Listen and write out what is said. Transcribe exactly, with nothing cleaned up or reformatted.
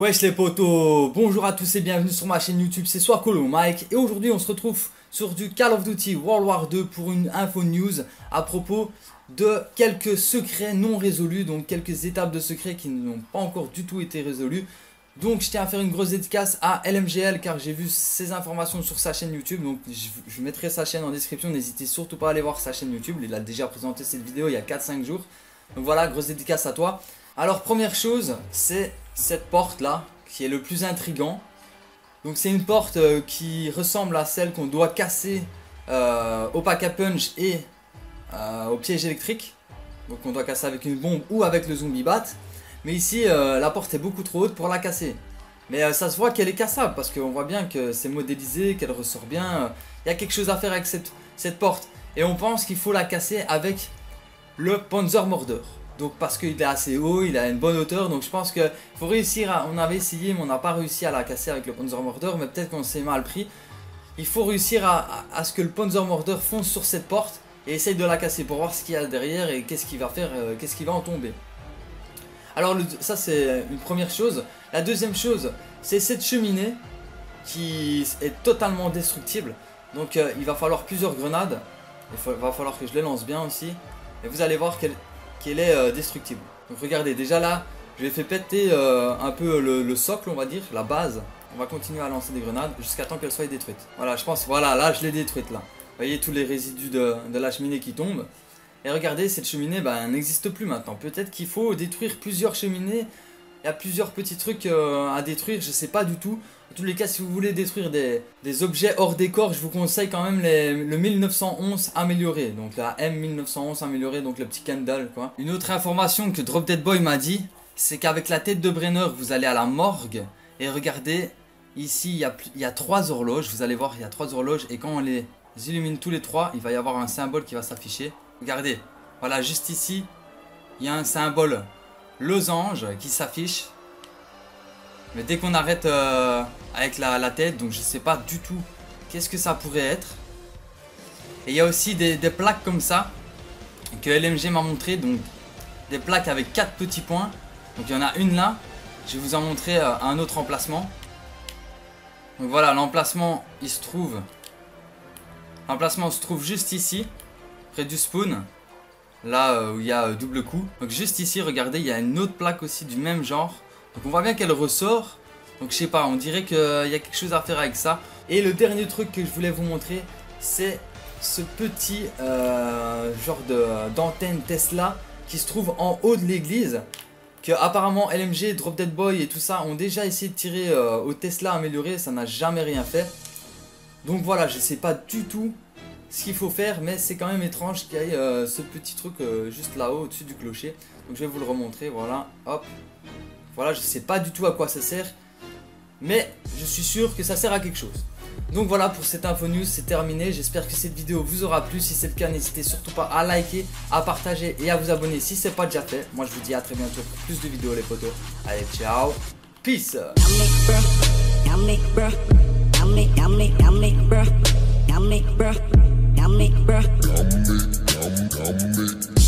Wesh les potos, bonjour à tous et bienvenue sur ma chaîne YouTube, c'est Swakolo Mike et aujourd'hui on se retrouve sur du Call of Duty World War deux pour une info news à propos de quelques secrets non résolus, donc quelques étapes de secrets qui n'ont pas encore du tout été résolues. Donc je tiens à faire une grosse dédicace à L M G L car j'ai vu ces informations sur sa chaîne YouTube, donc je, je mettrai sa chaîne en description, n'hésitez surtout pas à aller voir sa chaîne YouTube, il a déjà présenté cette vidéo il y a quatre cinq jours. Donc voilà, grosse dédicace à toi. Alors première chose, c'est cette porte là qui est le plus intriguant. Donc c'est une porte euh, qui ressemble à celle qu'on doit casser euh, au pack à punch et euh, au piège électrique. Donc on doit casser avec une bombe ou avec le zombie bat. Mais ici euh, la porte est beaucoup trop haute pour la casser. Mais euh, ça se voit qu'elle est cassable parce qu'on voit bien que c'est modélisé, qu'elle ressort bien. Il y a quelque chose à faire avec cette, cette porte. Et on pense qu'il faut la casser avec le Panzermörder. Donc parce qu'il est assez haut, il a une bonne hauteur, donc je pense qu'il faut réussir à... On avait essayé mais on n'a pas réussi à la casser avec le Panzermörder, mais peut-être qu'on s'est mal pris. Il faut réussir à, à, à ce que le Panzermörder fonce sur cette porte et essaye de la casser pour voir ce qu'il y a derrière et qu'est-ce qu'il va faire, euh, qu'est-ce qui va en tomber. Alors le, ça c'est une première chose. La deuxième chose, c'est cette cheminée qui est totalement destructible. Donc euh, il va falloir plusieurs grenades, il faut, va falloir que je les lance bien aussi. Et vous allez voir qu'elle... qu'elle est euh, destructible. Donc regardez, déjà là, je vais fait péter euh, un peu le, le socle, on va dire, la base. On va continuer à lancer des grenades jusqu'à temps qu'elle soit détruite. Voilà, je pense, voilà, là je l'ai détruite là. Vous voyez tous les résidus de, de la cheminée qui tombent. Et regardez, cette cheminée, bah, elle n'existe plus maintenant. Peut-être qu'il faut détruire plusieurs cheminées. Il y a plusieurs petits trucs euh, à détruire, je sais pas du tout. En tous les cas, si vous voulez détruire des, des objets hors décor, je vous conseille quand même les, le mille neuf cent onze amélioré. Donc la M mille neuf cent onze amélioré, donc le petit Kendall quoi. Une autre information que Drop Dead Boy m'a dit, c'est qu'avec la tête de Brenner, vous allez à la morgue. Et regardez, ici il y a, il y a trois horloges, vous allez voir, il y a trois horloges. Et quand on les illumine tous les trois, il va y avoir un symbole qui va s'afficher. Regardez, voilà, juste ici, il y a un symbole losange qui s'affiche. Mais dès qu'on arrête euh, avec la, la tête, donc je sais pas du tout qu'est-ce que ça pourrait être. Et il y a aussi des, des plaques comme ça que L M G m'a montré, donc des plaques avec quatre petits points. Donc il y en a une là, je vais vous en montrer euh, un autre emplacement. Donc voilà, l'emplacement il se trouve, l'emplacement se trouve juste ici, près du spawn. Là euh, où il y a euh, double coup. Donc juste ici, regardez, il y a une autre plaque aussi du même genre. Donc on voit bien qu'elle ressort. Donc je sais pas, on dirait qu'il euh, y a quelque chose à faire avec ça. Et le dernier truc que je voulais vous montrer, c'est ce petit euh, genre d'antenne Tesla qui se trouve en haut de l'église. Que apparemment L M G, Drop Dead Boy et tout ça ont déjà essayé de tirer euh, au Tesla amélioré. Ça n'a jamais rien fait. Donc voilà, je sais pas du tout ce qu'il faut faire, mais c'est quand même étrange qu'il y ait euh, ce petit truc euh, juste là-haut au-dessus du clocher. Donc je vais vous le remontrer, voilà, hop. Voilà, je sais pas du tout à quoi ça sert, mais je suis sûr que ça sert à quelque chose. Donc voilà, pour cette info news, c'est terminé. J'espère que cette vidéo vous aura plu. Si c'est le cas, n'hésitez surtout pas à liker, à partager et à vous abonner si c'est pas déjà fait. Moi je vous dis à très bientôt pour plus de vidéos les potos. Allez, ciao, peace. Yummy, yummy, yummy, bruh. Yummy, bruh. Yummy, bruh. Yummy, yum, yummy.